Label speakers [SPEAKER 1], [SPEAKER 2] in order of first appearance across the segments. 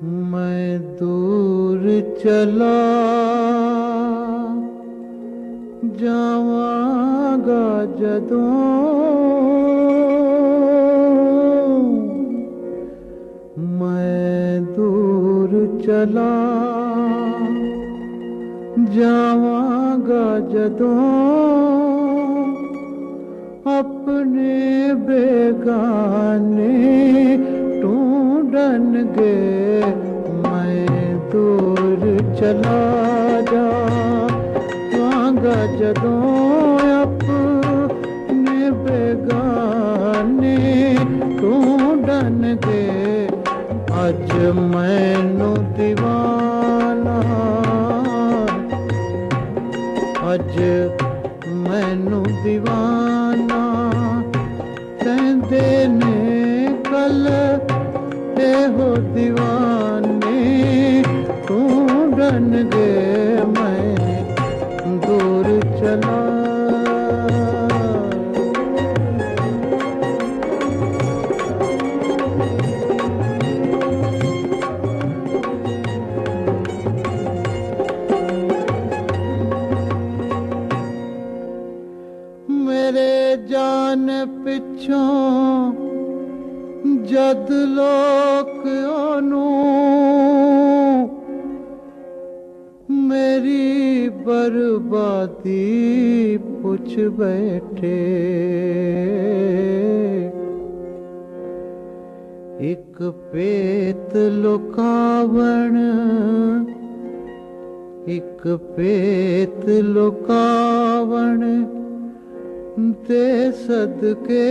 [SPEAKER 1] मैं दूर चला जावांगा जदों मैं दूर चला जावांगा जदों अपने बेगाने ढूंढनगे मैं दूर चला जावांगा जदों अपने बेगाने ढूंढनगे अज मैनू दीवाना अज मैनू दीवाना कहंदे ने कल एहो दीवाने ढूंढनगे मैं दूर चला मेरे जान पिछों जद लोक ओनू मेरी बर्बादी पुछ बैठे एक पेत लुकावण एक पेत लुकावण ते सदके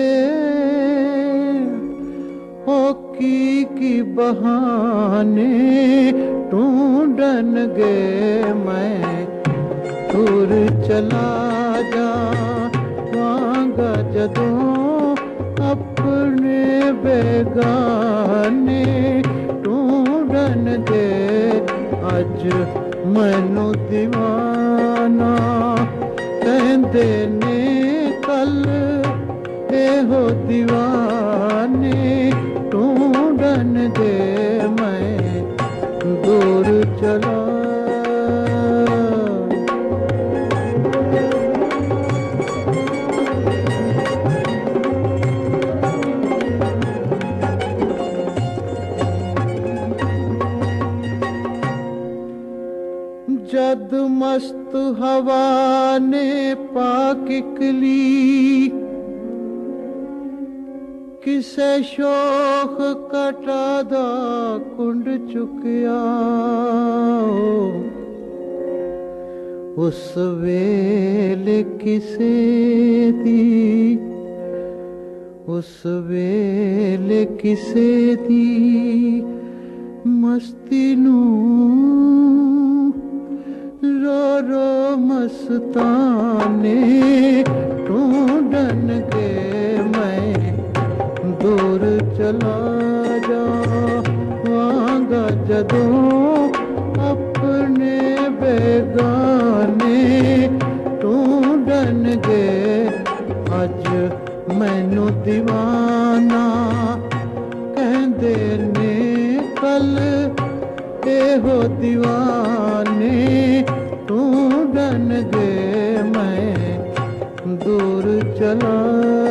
[SPEAKER 1] ओ की बहाने ढूंढनगे मैं दूर चला जावांगा जदों अपने बेगाने ढूंढनगे अज मैनू दीवाना कहंदे ने कल एहो दीवाने ढूंढनगे मैं दूर चला जद मस्त हवा ने पाकिकली किसे शोख कटा दा कुंड चुकिया उस वेले किसे दी उस वेले किसे दी मस्ती नू रो रो मस्ताने ढूंढनगे मैं दूर चला जावांगा जदों अपने बेगाने ढूंढनगे अज मैनू दीवाना कहंदे ने कल एहो दीवाने ढूंढनगे मैं दूर चला